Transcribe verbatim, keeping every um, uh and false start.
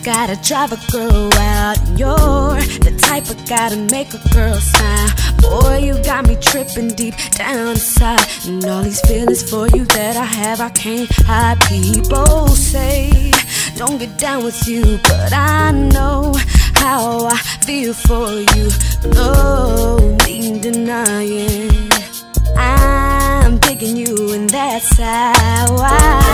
gotta drive a girl out, and you're the type of guy to make a girl smile. Boy, you got me tripping deep down inside, and all these feelings for you that I have, I can't hide. People say don't get down with you, but I know how I feel for you. No need denying, I'm digging you, and that's how I